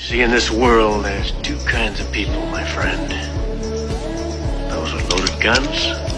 See, in this world, there's two kinds of people, my friend. Those with loaded guns